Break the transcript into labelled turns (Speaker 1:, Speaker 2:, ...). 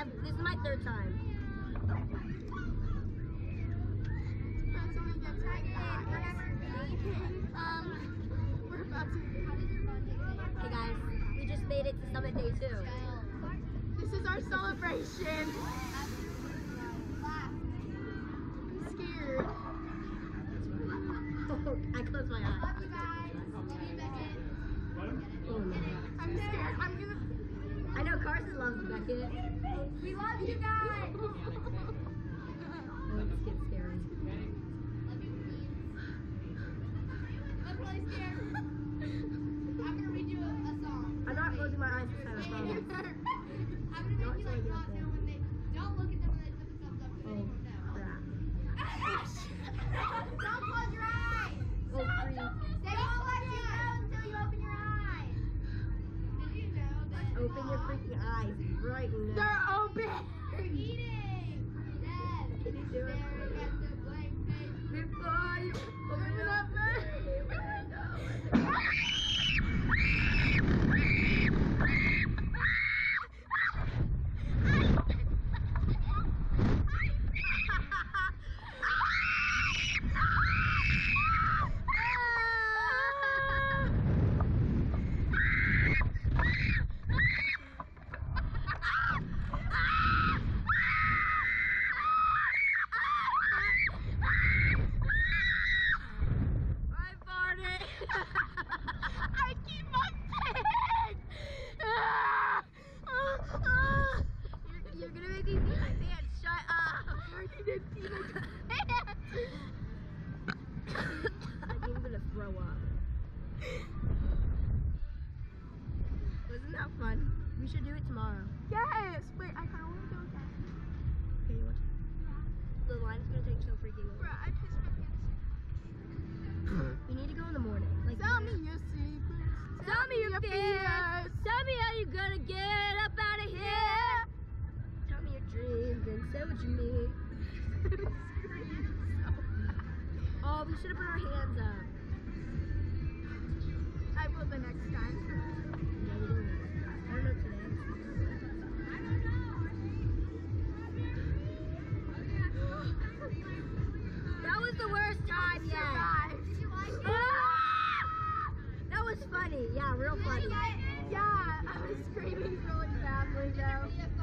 Speaker 1: This is my third time.
Speaker 2: That's when we get we're about to.
Speaker 1: Hey guys, we just made it to Summit Day 2.
Speaker 2: This is our celebration. I'm scared.
Speaker 1: I closed my eyes.
Speaker 2: Love you guys. I'm scared. I'm gonna.
Speaker 1: I know Carson loves Beckett.
Speaker 2: We love you guys.
Speaker 1: Oh, this gets scary.
Speaker 3: I'm really scared. I'm gonna read you a song.
Speaker 1: I'm not closing my eyes this time, I promise.
Speaker 3: I'm gonna make you like not know when they don't look at them when they put the thumbs up because then you won't know.
Speaker 1: Crap.
Speaker 3: Don't close your eyes.
Speaker 1: Oh, freak.
Speaker 3: They won't let you know until you open your eyes. Did you know that?
Speaker 1: Open your freaking eyes right now.
Speaker 2: They're open.
Speaker 3: Eating. Dead.
Speaker 1: Can you do it?
Speaker 3: Staring at the blank page.
Speaker 1: Before you open up
Speaker 2: I keep my pants.
Speaker 1: You're gonna make me pee my pants. Shut up.
Speaker 2: I need to pee my pants.
Speaker 1: I'm gonna throw up. Wasn't that fun? We should do it tomorrow.
Speaker 2: Yes. Wait, I kind of want to go again.
Speaker 1: Okay, you want to? The line's gonna take so freaking long.
Speaker 2: Bruh, I pissed my pants.
Speaker 1: We need to go in the morning. Like,
Speaker 2: Tell me your secrets.
Speaker 1: Tell me your fears. Tell me how you gonna get up out of here. Tell me your dreams and say what you mean. Oh, we should have put our hands up.
Speaker 2: I will the next time.
Speaker 1: Yeah, we don't know. I don't know today. That was the worst time yet.
Speaker 2: Did you like it?
Speaker 1: That was funny. Yeah, real funny.
Speaker 2: Yeah, I was screaming really badly though.